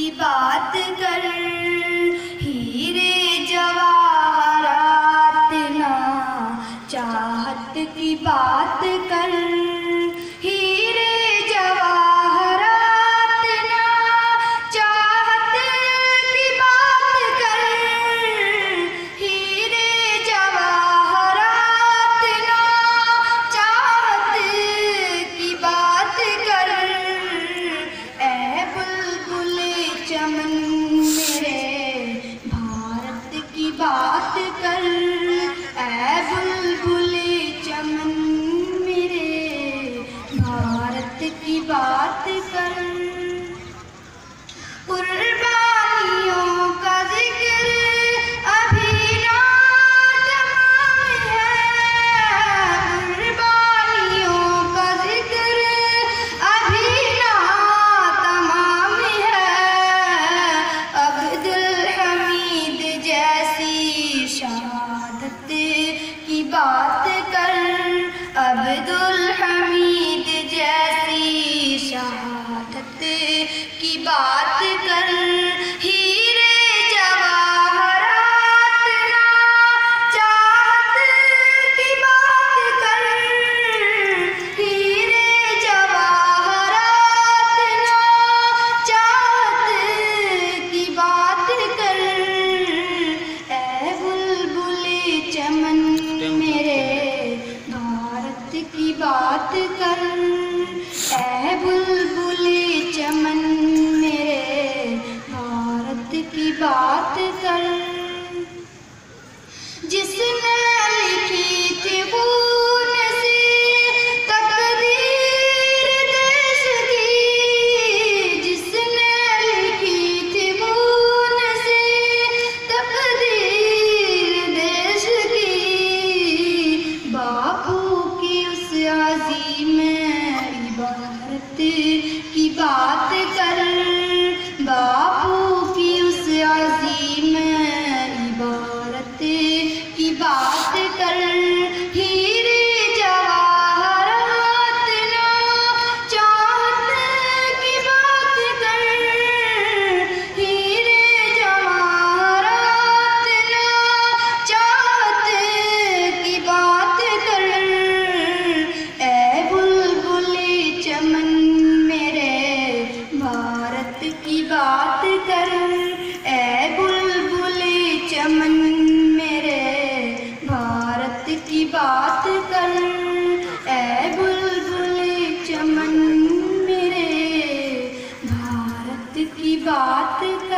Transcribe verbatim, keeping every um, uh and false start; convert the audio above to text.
की बात कर, हीरे जवाहरात ना चाहत की बात कर, हीरे जवाहरात ना चाहत की बात कर, हीरे जवाहरात ना चाहत की बात कर। ऐ बुलबुले चमन मेरे भारत की बात कर, ऐ बुलबुले चमन मेरे भारत की बात कर। कुर्बानियों का जिक्र अभी ना तमाम है, कुर्बानियों का जिक्र अभी ना तमाम है। अब्दुल हमीद जैसी शहादत की बात कर, अब्दुल हमीद जैसी शहादत की बात कर, हीरे जवाहरात ना चाहत की बात कर, हीरे जवाहरात ना चाहत की बात कर। ऐ बुलबुले चमन मेरे भारत की बात कर, ऐ बुलबुले चमन मेरे भारत की बात कर। जिसने लिखी थी खून से तकदीर देश की, जिसने लिखी थी खून से तकदीर देश की, बापू की उस अज़ीम इबारत की बात कर, बापू की उस अज़ीम इबारत की बात कर, हीरे जवाहरात ना चाहत की बात कर, हीरे जवाहरात ना चाहत की बात कर। ऐ बुलबुले चमन मेरे भारत की बात कर, ऐ बुलबुले चमन मेरे भारत की बात कर, ऐ बुलबुले चमन मेरे भारत की बात कर।